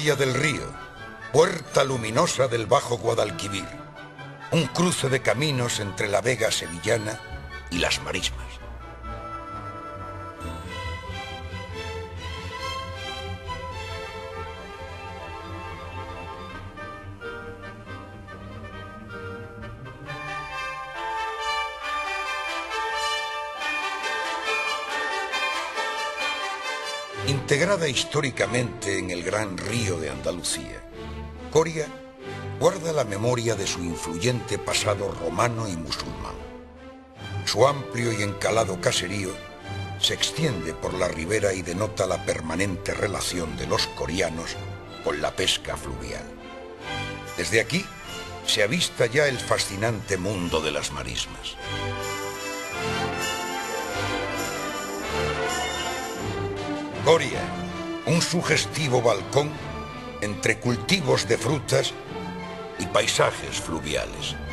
Coria del Río, puerta luminosa del Bajo Guadalquivir, un cruce de caminos entre la Vega sevillana y las Marismas. Integrada históricamente en el gran río de Andalucía, Coria guarda la memoria de su influyente pasado romano y musulmán. Su amplio y encalado caserío se extiende por la ribera y denota la permanente relación de los corianos con la pesca fluvial. Desde aquí se avista ya el fascinante mundo de las marismas. Coria, un sugestivo balcón entre cultivos de frutas y paisajes fluviales.